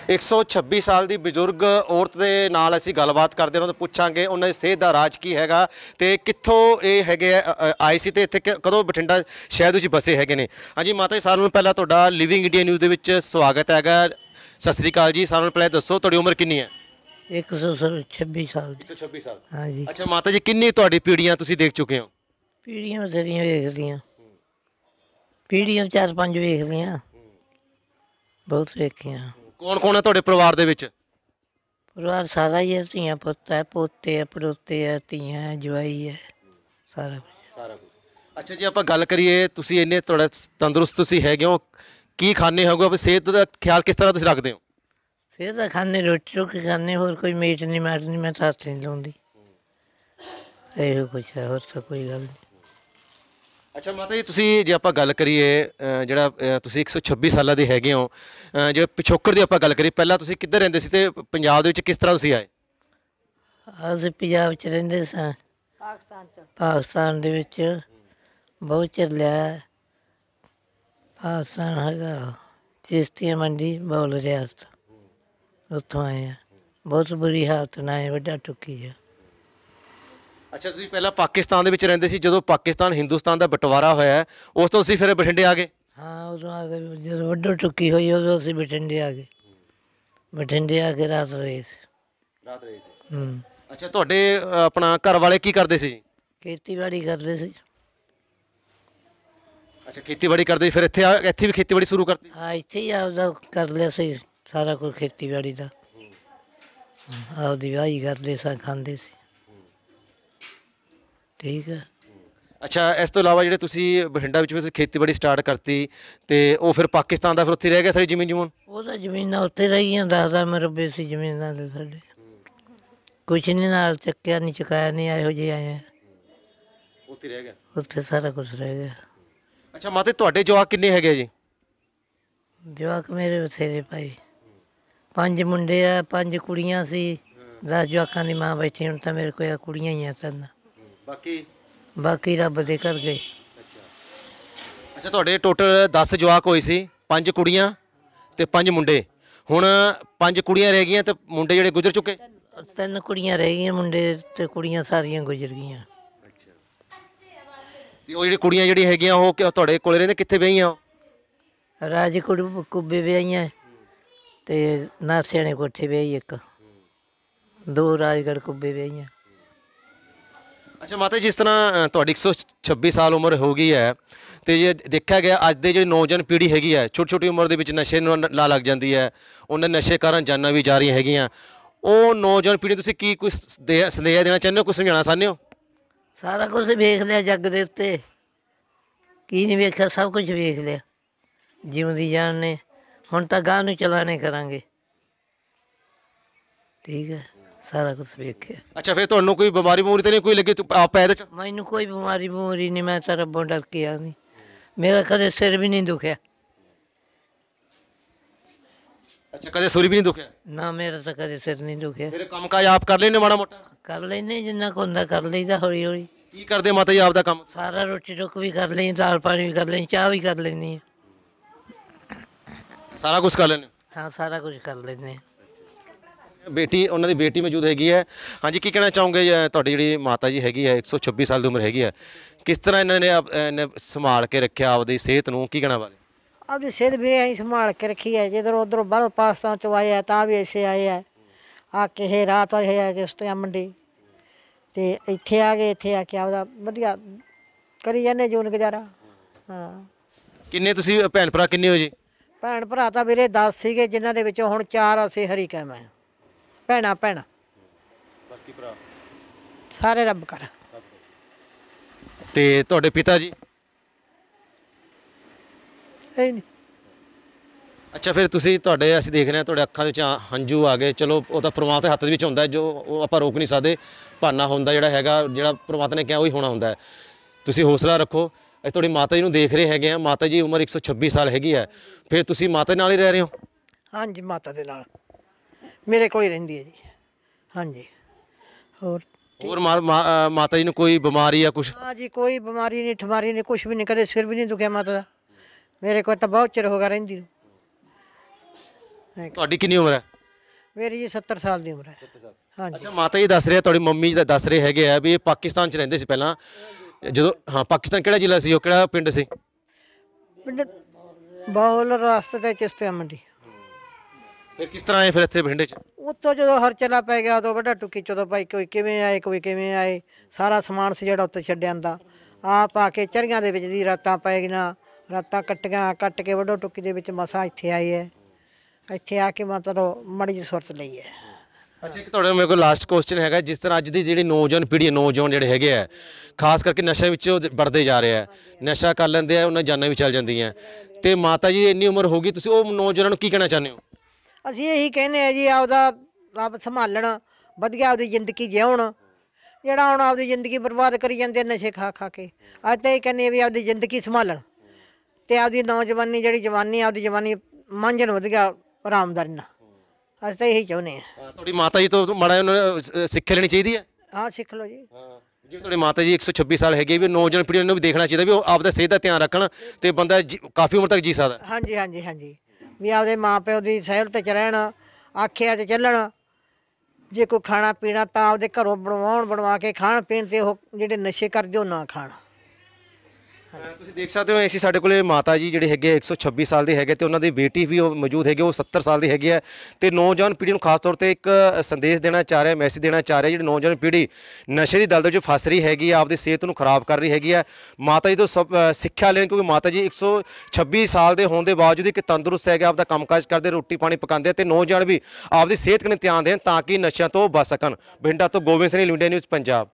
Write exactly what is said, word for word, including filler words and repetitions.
एक सौ छब्बी साल ਦੀ ਬਜ਼ੁਰਗ ਔਰਤ ਦੇ ਨਾਲ ਅਸੀਂ ਗੱਲਬਾਤ ਕਰਦੇ ਉਹਨਾਂ ਤੋਂ ਪੁੱਛਾਂਗੇ ਉਹਨਾਂ ਦੀ ਸਿਹਤ ਦਾ ਰਾਜ ਕੀ ਹੈਗਾ ਤੇ ਕਿੱਥੋਂ ਇਹ ਹੈਗੇ ਆਏ ਸੀ ਤੇ ਇੱਥੇ ਕਦੋਂ ਬਠਿੰਡਾ ਸ਼ਹਿਰ ਵਿੱਚ ਬਸੇ ਹੈਗੇ ਨੇ। ਹਾਂਜੀ ਮਾਤਾ ਜੀ, ਸਾਰਿਆਂ ਨੂੰ ਪਹਿਲਾਂ ਤੁਹਾਡਾ ਲਿਵਿੰਗ ਇੰਡੀਆ ਨਿਊਜ਼ ਦੇ ਵਿੱਚ ਸਵਾਗਤ ਹੈਗਾ। ਸਤਿ ਸ੍ਰੀ ਅਕਾਲ ਜੀ। ਸਾਰਿਆਂ ਨੂੰ ਪਹਿਲਾਂ ਦੱਸੋ ਤੁਹਾਡੀ ਉਮਰ ਕਿੰਨੀ ਹੈ? एक सौ छब्बी साल एक सौ छब्बी साल। हाँ जी। ਅੱਛਾ ਮਾਤਾ ਜੀ, ਕਿੰਨੀ ਤੁਹਾਡੀ ਪੀੜ੍ਹੀਆਂ ਤੁਸੀਂ ਦੇਖ ਚੁੱਕੇ ਹੋ? पीढ़ियां बथेरियां वेख लियां, पीढ़ियां चार पांच वेख लियां, बहुत वेखियां। ਕੌਣ ਕੌਣ ਹੈ ਤੁਹਾਡੇ ਪਰਿਵਾਰ ਦੇ ਵਿੱਚ? परिवार सारा ही है, धियां पुत्त है, पोते है, पड़ोते है, धियां है, जवाई है, सारा कुछ। ਸਾਰਾ ਕੁਝ। ਅੱਛਾ ਜੀ, ਆਪਾਂ ਗੱਲ ਕਰੀਏ, ਤੁਸੀਂ ਇੰਨੇ ਤੁਹਾਡਾ ਤੰਦਰੁਸਤ ਤੁਸੀਂ ਹੈਗੇ ਹੋ, ਕੀ ਖਾਣੇ ਹੋਗੇ, ਆਪਣੀ ਸਿਹਤ ਦਾ ਖਿਆਲ ਕਿਸ ਤਰ੍ਹਾਂ ਤੁਸੀਂ ਰੱਖਦੇ ਹੋ? सेहत दा खाने रोटी रुकी खाने, होर कोई मीट नहीं माट नहीं मैं हत्थ नहीं लाउंदी, ਇਹੋ ਕੁਛ ਹੈ, ਹੋਰ ਤਾਂ ਕੋਈ ਗੱਲ ਨਹੀਂ। ਅੱਛਾ ਮਾਤਾ ਜੀ, ਤੁਸੀਂ ਜੇ ਆਪਾਂ ਗੱਲ ਕਰੀਏ ਅ, ਜਿਹੜਾ ਅ, ਤੁਸੀਂ ਇੱਕ ਸੌ ਛੱਬੀ ਸਾਲਾਂ ਦੇ ਹੈਗੇ ਹੋ, ਅ, ਜੇ ਪਿਛੋਕੜ ਦੀ ਆਪਾਂ ਗੱਲ ਕਰੀਏ, ਪਹਿਲਾਂ ਤੁਸੀਂ ਕਿੱਧਰ ਰਹਿੰਦੇ ਸੀ ਤੇ ਪੰਜਾਬ ਦੇ ਵਿੱਚ ਕਿਸ ਤਰ੍ਹਾਂ ਤੁਸੀਂ ਆਏ? ਅਸੀਂ ਪੰਜਾਬ 'ਚ ਰਹਿੰਦੇ ਸਾਂ, ਪਾਕਿਸਤਾਨ ਚ ਪਾਕਿਸਤਾਨ ਦੇ ਵਿੱਚ ਬਹੁਤ ਚਿਰ ਲਿਆ। ਪਾਕਿਸਤਾਨ ਹੈਗਾ ਚਿਸ਼ਤੀਆ ਮੰਡੀ ਬੌਲ ਰਿਆਸਤ, ਉੱਥੋਂ ਆਏ ਆ। ਬਹੁਤ ਬੁਰੀ ਹਾਲਤ ਨਾਲ ਆਏ, ਵੱਡਾ ਟੁੱਕੀ ਆ। ਅੱਛਾ, ਤੁਸੀਂ ਪਹਿਲਾਂ ਪਾਕਿਸਤਾਨ ਦੇ ਵਿੱਚ ਰਹਿੰਦੇ ਸੀ, ਜਦੋਂ ਪਾਕਿਸਤਾਨ ਹਿੰਦੁਸਤਾਨ ਦਾ ਬਟਵਾਰਾ ਹੋਇਆ ਉਸ ਤੋਂ ਤੁਸੀਂ ਫਿਰ ਬਠਿੰਡੇ ਆ ਗਏ? ਹਾਂ, ਉਦੋਂ ਆ ਕੇ ਜਦੋਂ ਵੱਡੋ ਟੁੱਕੀ ਹੋਈ ਉਦੋਂ ਅਸੀਂ ਬਠਿੰਡੇ ਆ ਗਏ। ਬਠਿੰਡੇ ਆ ਕੇ ਰਾਤ ਰਹੇ ਸੀ। ਰਾਤ ਰਹੇ ਸੀ। ਹੂੰ। ਅੱਛਾ, ਤੁਹਾਡੇ ਅ, ਆਪਣਾ ਘਰ ਵਾਲੇ ਕੀ ਕਰਦੇ ਸੀ? ਖੇਤੀਬਾੜੀ ਕਰਦੇ ਸੀ। ਅੱਛਾ, ਖੇਤੀਬਾੜੀ ਕਰਦੇ ਸੀ, ਫਿਰ ਇੱਥੇ ਆ ਇੱਥੇ ਵੀ ਖੇਤੀਬਾੜੀ ਸ਼ੁਰੂ ਕਰਤੀ? ਹਾਂ, ਇੱਥੇ ਹੀ ਆਪਦਾ ਕਰ ਲਿਆ ਸੀ ਸਾਰਾ ਕੁਝ ਖੇਤੀਬਾੜੀ ਦਾ। ਆਪਦੀ ਵਾਹੀ ਕਰਦੇ ਸਾਂ, ਖਾਂਦੇ ਸੀ। ਠੀਕ ਹੈ। ਅੱਛਾ, ਇਸ ਤੋਂ ਇਲਾਵਾ ਜਿਹੜੇ ਤੁਸੀਂ ਬਠਿੰਡਾ ਵਿੱਚ ਵੀ ਤੁਸੀਂ ਖੇਤੀਬਾੜੀ ਸਟਾਰਟ ਕਰਤੀ ਤੇ ਉਹ ਫਿਰ ਪਾਕਿਸਤਾਨ ਦਾ ਫਿਰ ਉੱਥੇ ਰਹਿ ਗਿਆ ਸਾਰੀ ਜ਼ਮੀਨ ਜਮੂਨ? ਉਹ ਤਾਂ ਜ਼ਮੀਨਾਂ ਉੱਥੇ ਰਹੀਆਂ, ਦਸ ਦਸ ਮਰਬੇ ਸੀ ਜ਼ਮੀਨਾਂ ਦੇ ਸਾਡੇ। ਕੁਛ ਨਹੀਂ ਨਾਲ ਚੱਕਿਆ ਨਹੀਂ, ਚੁਕਾਇਆ ਨਹੀਂ, ਇਹੋ ਜਿਹੇ ਆਏ ਆ। ਉੱਥੇ ਰਹਿ ਗਿਆ? ਉੱਥੇ ਸਾਰਾ ਕੁਝ ਰਹਿ ਗਿਆ। ਅੱਛਾ ਮਾਤੇ, ਤੁਹਾਡੇ ਜਵਾਕ ਕਿੰਨੇ ਹੈਗੇ ਜੀ? ਜਵਾਕ ਮੇਰੇ ਬਥੇਰੇ ਭਾਈ, ਪੰਜ ਮੁੰਡੇ ਆ, ਪੰਜ ਕੁੜੀਆਂ ਸੀ। ਦਸ ਜਵਾਕਾਂ ਦੀ ਮਾਂ ਬੈਠੀ, ਹੁਣ ਤਾਂ ਮੇਰੇ ਕੋਲ ਕੁੜੀਆਂ ਹੀ ਆ ਤਿੰਨ, ਬਾਕੀ ਬਾਕੀ ਰੱਬ ਦੇ ਘਰ ਗਏ। ਅੱਛਾ ਅੱਛਾ, ਤੁਹਾਡੇ ਟੋਟਲ ਦਸ ਜਵਾਕ ਹੋਏ ਸੀ, ਪੰਜ ਕੁੜੀਆਂ ਤੇ ਪੰਜ ਮੁੰਡੇ। ਹੁਣ ਪੰਜ ਕੁੜੀਆਂ ਰਹਿ ਗਈਆਂ ਤੇ ਮੁੰਡੇ ਜਿਹੜੇ ਗੁਜ਼ਰ ਚੁੱਕੇ? ਤਿੰਨ ਕੁੜੀਆਂ ਰਹਿ ਗਈਆਂ, ਮੁੰਡੇ ਤੇ ਕੁੜੀਆਂ ਸਾਰੀਆਂ ਗੁਜ਼ਰ ਗਈਆਂ। ਅੱਛਾ, ਤੇ ਉਹ ਜਿਹੜੀ ਕੁੜੀਆਂ ਜਿਹੜੀਆਂ ਹੈਗੀਆਂ ਉਹ ਕਿ- ਤੁਹਾਡੇ ਕੋਲ ਰਹਿੰਦੇ, ਕਿੱਥੇ ਵਿਆਹੀਆਂ ਉਹ? ਰਾਜ ਕੁੜ ਕੁੱਬੇ ਵਿਆਹੀਆਂ ਤੇ ਨਾਸਿਆਣੇ ਕੋਠੇ ਵਿਆਹੀ ਇੱਕ, ਦੋ ਰਾਜਗੜ੍ਹ ਕੁੱਬੇ ਵਿਆਹੀਆਂ। ਅੱਛਾ ਮਾਤਾ, ਜਿਸ ਤਰ੍ਹਾਂ ਅ, ਤੁਹਾਡੀ ਇੱਕ ਸੌ ਛੱਬੀ ਸਾਲ ਉਮਰ ਹੋ ਗਈ ਹੈ ਤੇ ਜੇ ਦੇਖਿਆ ਗਿਆ ਅੱਜ ਦੇ ਜਿਹੜੀ ਨੌਜਵਾਨ ਪੀੜ੍ਹੀ ਹੈਗੀ ਹੈ, ਛੋਟੀ ਛੋਟੀ ਉਮਰ ਦੇ ਵਿੱਚ ਨਸ਼ੇ ਨੂੰ ਨ- ਲਾ ਲੱਗ ਜਾਂਦੀ ਹੈ, ਉਹਨਾਂ ਨਸ਼ੇ ਕਾਰਨ ਜਾਨਾਂ ਵੀ ਜਾ ਰਹੀਆਂ ਹੈਗੀਆਂ, ਉਹ ਨੌਜਵਾਨ ਪੀੜ੍ਹੀ ਤੁਸੀਂ ਕੀ ਕੁਛ ਦੇ ਸੰਦੇਸ਼ ਦੇਣਾ ਚਾਹੁੰਦੇ ਹੋ, ਕੁਛ ਸਮਝਾਉਣਾ ਚਾਹੁੰਦੇ ਹੋ? ਸਾਰਾ ਕੁਝ ਵੇਖ ਲਿਆ ਜੱਗ ਦੇ ਉੱਤੇ, ਕੀ ਨਹੀਂ ਵੇਖਿਆ, ਸਭ ਕੁਝ ਵੇਖ ਲਿਆ ਜਿਉਂਦੀ ਜਾਨ ਨੇ। ਹੁਣ ਤਾਂ ਗਾਂਹ ਨੂੰ ਚਲਾਣੇ ਕਰਾਂਗੇ। ਠੀਕ ਹੈ, ਸਾਰਾ ਕੁਝ ਵੇਖਿਆ। ਅੱਛਾ, ਫਿਰ ਤੁਹਾਨੂੰ ਕੋਈ ਬਿਮਾਰੀ ਬਮੂਰੀ ਤਾਂ ਨਹੀਂ ਕੋਈ ਲੱਗੀ ਆਪ ਪੈਦ ਚ? ਮੈਨੂੰ ਕੋਈ ਬਿਮਾਰੀ ਬਮੂਰੀ ਨਹੀਂ, ਮੈਂ ਤਾਂ ਰੱਬੋਂ ਡਰ ਕੇ ਆ ਨਹੀਂ। ਮੇਰਾ ਕਦੇ ਸਿਰ ਵੀ ਨਹੀਂ ਦੁਖਿਆ। ਅੱਛਾ, ਕਦੇ ਸੂਰੀ ਵੀ ਨਹੀਂ ਦੁਖਿਆ? ਨਾ, ਮੇਰਾ ਤਾਂ ਕਦੇ ਸਿਰ ਨਹੀਂ ਦੁਖਿਆ। ਫਿਰ ਕੰਮ ਕਾਜ ਆਪ ਕਰ ਲੈਂਦੇ ਮਾੜਾ ਮੋਟਾ? ਕਰ ਲੈਂਦੇ ਜਿੰਨਾ ਕੁ ਹੁੰਦਾ ਕਰ ਲਈਦਾ, ਹੌਲੀ ਹੌਲੀ। ਕੀ ਕਰਦੇ ਮਾਤਾ ਜੀ ਆਪ ਦਾ ਕੰਮ? ਸਾਰਾ ਰੋਟੀ ਟੁੱਕ ਵੀ ਕਰ ਲਈ, ਦਾਲ ਪਾਣੀ ਵੀ ਕਰ ਲਈ, ਚਾਹ ਵੀ ਕਰ ਲੈਂਦੀ ਹਾਂ। ਸਾਰਾ ਕੁਝ ਕਰ ਲੈਂਦੇ? ਹਾਂ, ਸਾਰਾ ਕੁਝ ਕਰ ਲੈਂਦੇ ਹਾਂ। ਬੇਟੀ, ਉਹਨਾਂ ਦੀ ਬੇਟੀ ਮੌਜੂਦ ਹੈਗੀ ਹੈ। ਹਾਂਜੀ, ਕੀ ਕਹਿਣਾ ਚਾਹੋਗੇ ਜੀ, ਤੁਹਾਡੀ ਜਿਹੜੀ ਮਾਤਾ ਜੀ ਹੈਗੀ ਹੈ ਇੱਕ ਸੌ ਛੱਬੀ ਸਾਲ ਦੀ ਉਮਰ ਹੈਗੀ ਹੈ, ਕਿਸ ਤਰ੍ਹਾਂ ਇਹਨਾਂ ਨੇ ਆਪ- ਇਹਨੇ ਸੰਭਾਲ ਕੇ ਰੱਖਿਆ ਆਪਦੀ ਸਿਹਤ ਨੂੰ, ਕੀ ਕਹਿਣਾ ਬਾਰੇ? ਆਪਦੀ ਸਿਹਤ ਵੀਰੇ ਅਸੀਂ ਸੰਭਾਲ ਕੇ ਰੱਖੀ ਹੈ। ਜਿੱਧਰ ਉੱਧਰੋਂ ਬਾਹਰੋਂ ਪਾਕਿਸਤਾਨ ਚੋਂ ਆਏ ਆ ਤਾਂ ਵੀ ਐਸੇ ਆਏ ਆ, ਆ ਕੇ ਇਹ ਰਾਤ ਰਹੇ ਆ ਚਿਸ਼ਤੀਆ ਮੰਡੀ ਤੇ ਇੱਥੇ ਆ ਗਏ। ਇੱਥੇ ਆ ਕੇ ਆਪਦਾ ਵਧੀਆ ਕਰੀ ਜਾਂਦੇ ਜੂਨ ਗੁਜ਼ਾਰਾ। ਹਾਂ। ਕਿੰਨੇ ਤੁਸੀਂ ਭੈਣ ਭਰਾ ਕਿੰਨੇ ਹੋ ਜੀ? ਭੈਣ ਭਰਾ ਤਾਂ ਵੀਰੇ ਦਸ ਸੀਗੇ, ਜਿਨ੍ਹਾਂ ਦੇ ਵਿੱਚੋਂ ਹੁਣ ਚਾਰ ਅਸੀਂ ਹਰੀ ਕਹਿ ਮੈਂ ਭੈਣਾਂ ਭੈਣਾਂ, ਬਾਕੀ ਭਰਾ ਸਾਰੇ ਰੱਬ ਕਰ। ਤੇ ਤੁਹਾਡੇ ਪਿਤਾ ਜੀ? ਇਹ ਨਹੀਂ ਅੱਛਾ, ਫਿਰ ਤੁਸੀਂ ਤੁਹਾਡੇ ਅਸੀਂ ਦੇਖ ਰਹੇ ਹਾਂ ਤੁਹਾਡੇ ਅੱਖਾਂ ਦੇ ਵਿੱਚ ਆ- ਹੰਝੂ ਆ ਗਏ। ਚਲੋ ਉਹ ਤਾਂ ਪ੍ਰਮਾਤਮਾ ਦੇ ਹੱਥ ਦੇ ਵਿੱਚ ਹੁੰਦਾ ਹੈ, ਜੋ ਉਹ ਆਪਾਂ ਰੋਕ ਨਹੀਂ ਸਕਦੇ। ਭਾਨਾ ਹੁੰਦਾ ਜਿਹੜਾ ਹੈਗਾ, ਜਿਹੜਾ ਪ੍ਰਮਾਤਮਾ ਨੇ ਕਿਹਾ ਉਹੀ ਹੋਣਾ ਹੁੰਦਾ ਹੈ। ਤੁਸੀਂ ਹੌਸਲਾ ਰੱਖੋ। ਅਸੀਂ ਤੁਹਾਡੀ ਮਾਤਾ ਜੀ ਨੂੰ ਦੇਖ ਰਹੇ ਹੈਗੇ ਆ, ਮਾਤਾ ਜੀ ਉਮਰ ਇੱਕ ਸੌ ਛੱਬੀ ਸਾਲ ਹੈਗੀ ਹੈ, ਫਿਰ ਤੁਸੀਂ ਮਾਤਾ ਨਾਲ ਹੀ ਰਹਿ ਰਹੇ ਹੋ? ਹਾਂਜੀ, ਮਾਤਾ ਦੇ ਨਾਲ ਮੇਰੇ ਕੋਲ ਹੀ ਰਹਿੰਦੀ ਹੈ ਜੀ। ਹਾਂਜੀ। ਹੋਰ ਹੋਰ ਮਾ- ਮਾ- ਅ, ਮਾਤਾ ਜੀ ਨੂੰ ਕੋਈ ਬਿਮਾਰੀ ਜਾਂ ਕੁਛ? ਹਾਂ ਜੀ, ਕੋਈ ਬਿਮਾਰੀ ਨਹੀਂ, ਠਮਾਰੀ ਨਹੀਂ, ਕੁਛ ਵੀ ਨਹੀਂ, ਕਦੇ ਸਿਰ ਵੀ ਨਹੀਂ ਦੁਖਿਆ ਮਾਤਾ ਦਾ। ਮੇਰੇ ਕੋਲ ਤਾਂ ਬਹੁਤ ਚਿਰ ਹੋ ਗਿਆ ਰਹਿੰਦੀ ਨੂੰ। ਸਾਈਕਲ। ਤੁਹਾਡੀ ਕਿੰਨੀ ਉਮਰ ਹੈ? ਮੇਰੀ ਜੀ ਸੱਤਰ ਸਾਲ ਦੀ ਉਮਰ ਹੈ। ਹਾਂਜੀ। ਅੱਛਾ ਮਾਤਾ ਜੀ ਦੱਸ ਰਹੇ ਆ, ਤੁਹਾਡੀ ਮੰਮੀ ਜੀ ਦੱਸ ਰਹੇ ਹੈਗੇ ਆ ਵੀ ਇਹ ਪਾਕਿਸਤਾਨ 'ਚ ਰਹਿੰਦੇ ਸੀ ਪਹਿਲਾਂ, ਜਦੋਂ ਹਾਂ ਪਾਕਿਸਤਾਨ ਕਿਹੜਾ ਜ਼ਿਲ੍ਹਾ ਸੀ, ਉਹ ਕਿਹੜਾ ਪਿੰਡ ਸੀ? ਪਿੰਡ ਬਾਹੁਲ ਰਸਤੇ ਤੇ ਚਿਸ਼ਤੀਆ ਮੰਡੀ। ਫਿਰ ਕਿਸ ਤਰ੍ਹਾਂ ਆਏ ਫਿਰ ਇੱਥੇ ਬਠਿੰਡੇ 'ਚ? ਉੱਤੋਂ ਜਦੋਂ ਹਰਚਲਾ ਪੈ ਗਿਆ ਉਦੋਂ ਵੱਡਾ ਟੁੱਕੀ ਚਦੋਂ ਭਾਈ ਕੋਈ ਕਿਵੇਂ ਆਏ ਕੋਈ ਕਿਵੇਂ ਆਏ, ਸਾਰਾ ਸਮਾਨ ਸੀ ਜਿਹੜਾ ਉੱਤੇ ਛੱਡਿਆ ਆਂਦਾ ਆਪ ਆ ਕੇ ਚਰੀਆਂ ਦੇ ਵਿੱਚ ਦੀ ਰਾਤਾਂ ਪੈ ਗਈਆਂ, ਰਾਤਾਂ ਕੱਟੀਆਂ, ਕੱਟ ਕੇ ਵੱਡੋ ਟੁੱਕੀ ਦੇ ਵਿੱਚ ਮਸਾਂ ਇੱਥੇ ਆਏ ਹੈ। ਇੱਥੇ ਆ ਕੇ ਮਤਲਬ ਮਾੜੀ ਜਿਹੀ ਸੁਰਤ ਲਈ ਹੈ। ਅੱਛਾ ਇੱਕ ਤੁਹਾਡਾ ਮੇਰੇ ਕੋਲ ਲਾਸਟ ਕੁਐਸਚਨ ਹੈਗਾ, ਜਿਸ ਤਰ੍ਹਾਂ ਅੱਜ ਦੀ ਜਿਹੜੀ ਨੌਜਵਾਨ ਪੀੜ੍ਹੀ ਹੈ, ਨੌਜਵਾਨ ਜਿਹੜੇ ਹੈਗੇ ਆ ਖਾਸ ਕਰਕੇ ਨਸ਼ੇ ਵਿੱਚ ਵੜਦੇ ਜਾ ਰਹੇ ਆ, ਨਸ਼ਾ ਕਰ ਲੈਂਦੇ ਆ, ਉਹਨਾਂ ਦੀ ਜਾਨਾਂ ਵੀ ਚੱਲ ਜਾਂਦੀਆਂ, ਤੇ ਮਾਤਾ ਜੀ ਇੰਨੀ ਉਮਰ ਹੋ ਗਈ, ਤੁਸੀਂ ਉਹ ਨੌਜਵਾਨਾਂ ਨੂੰ ਕੀ ਕਹਿਣਾ ਚਾਹੁੰਦੇ ਹੋ? ਅਸੀਂ ਇਹੀ ਕਹਿੰਦੇ ਆ ਜੀ ਆਪਦਾ ਆਪ ਸੰਭਾਲਣ, ਵਧੀਆ ਆਪਦੀ ਜ਼ਿੰਦਗੀ ਜਿਉਣ। ਜਿਹੜਾ ਹੁਣ ਆਪਦੀ ਜ਼ਿੰਦਗੀ ਬਰਬਾਦ ਕਰੀ ਜਾਂਦੇ ਨਸ਼ੇ ਖਾ ਖਾ ਕੇ, ਅੱਜ ਤਾਂ ਇਹ ਕਹਿੰਦੇ ਵੀ ਆਪਦੀ ਜ਼ਿੰਦਗੀ ਸੰਭਾਲਣ ਤੇ ਆਪਦੀ ਨੌਜਵਾਨੀ ਜਿਹੜੀ ਜਵਾਨੀ ਆਪਦੀ ਜਵਾਨੀ ਮਾਂਝਣ ਵਧੀਆ ਆਰਾਮਦਾਰੀ ਨਾਲ। ਅਸੀਂ ਤਾਂ ਇਹੀ ਚਾਹੁੰਦੇ ਹਾਂ। ਤੁਹਾਡੀ ਮਾਤਾ ਜੀ ਤੋਂ ਮਾੜਾ ਉਹਨਾਂ ਨੂੰ ਸਿੱਖਿਆ ਲੈਣੀ ਚਾਹੀਦੀ ਹੈ? ਹਾਂ ਸਿੱਖ ਲਓ ਜੀ। ਜਿਵੇਂ ਤੁਹਾਡੀ ਮਾਤਾ ਜੀ ਇੱਕ ਸੌ ਛੱਬੀ ਸਾਲ ਹੈਗੇ, ਵੀ ਨੌਜਵਾਨ ਪੀੜ੍ਹੀ ਨੂੰ ਵੀ ਦੇਖਣਾ ਚਾਹੀਦਾ ਵੀ ਉਹ ਆਪਦਾ ਸਿਹਤ ਦਾ ਧਿਆਨ ਰੱਖਣ ਤੇ ਬੰਦਾ ਜੀ- ਕਾਫੀ ਉਮਰ ਤੱਕ ਜੀ ਸਕਦਾ। ਹਾਂਜੀ ਹਾਂਜੀ ਹਾਂਜੀ ਵੀ ਆਪਦੇ ਮਾਂ ਪਿਓ ਦੀ ਸਹਿਲਤ 'ਚ ਰਹਿਣ, ਆਖਿਆ 'ਚ ਚੱਲਣ। ਜੇ ਕੋਈ ਖਾਣਾ ਪੀਣਾ ਤਾਂ ਆਪਦੇ ਘਰੋਂ ਬਣਵਾਉਣ, ਬਣਵਾ ਕੇ ਖਾਣ ਪੀਣ, ਤੇ ਉਹ ਜਿਹੜੇ ਨਸ਼ੇ ਕਰਦੇ ਉਹ ਨਾ ਖਾਣ। ਤੁਸੀਂ ਦੇਖ ਸਕਦੇ ਹੋ ਅਸੀਂ ਸਾਡੇ ਕੋਲੇ ਮਾਤਾ ਜੀ ਜਿਹੜੇ ਹੈਗੇ ਇੱਕ ਸੌ ਛੱਬੀ ਸਾਲ ਦੇ ਹੈਗੇ, ਤੇ ਉਹਨਾਂ ਦੀ ਬੇਟੀ ਵੀ ਉਹ ਮੌਜੂਦ ਹੈਗੇ, ਉਹ ਸੱਤਰ ਸਾਲ ਦੀ ਹੈਗੀ ਹੈ। ਤੇ ਨੌਜਵਾਨ ਪੀੜ੍ਹੀ ਨੂੰ ਖਾਸ ਤੌਰ ਤੇ ਇੱਕ ਸੰਦੇਸ਼ ਦੇਣਾ ਚਾਹ ਰਿਹਾ, ਮੈਸੇਜ ਦੇਣਾ ਚਾਹ ਰਿਹਾ, ਜਿਹੜੀ ਨੌਜਵਾਨ ਪੀੜ੍ਹੀ ਨਸ਼ੇ ਦੀ ਦਲਦਲ 'ਚ ਫਸ ਰਹੀ ਹੈਗੀ ਆ, ਆਪਦੀ ਸਿਹਤ ਨੂੰ ਖਰਾਬ ਕਰ ਰਹੀ ਹੈਗੀ ਹੈ। ਮਾਤਾ ਜੀ ਤੋਂ ਸਭ ਅ, ਸਿੱਖਿਆ ਲੈਣ, ਕਿਉਂਕਿ ਮਾਤਾ ਜੀ ਇੱਕ ਸੌ ਛੱਬੀ ਸਾਲ ਦੇ ਹੋਣ ਦੇ ਬਾਵਜੂਦ ਇੱਕ ਤੰਦਰੁਸਤ ਹੈਗੇ, ਆਪਦਾ ਕੰਮਕਾਜ ਕਰਦੇ, ਰੋਟੀ ਪਾਣੀ ਪਕਾਉਂਦੇ, ਤੇ ਨੌਜਵਾਨ ਵੀ ਆਪਦੀ ਸਿਹਤ ਕਨੇ ਧਿਆਨ ਦੇਣ ਤਾਂ ਕਿ ਨਸ਼ਿਆਂ ਤੋਂ ਬਚ ਸਕਣ। ਬਠਿੰਡਾ ਤੋਂ ਗੋਬਿੰਦ ਸਿੰਘ, ਇੰਡੀਆ ਨਿਊਜ਼ ਪੰਜਾਬ।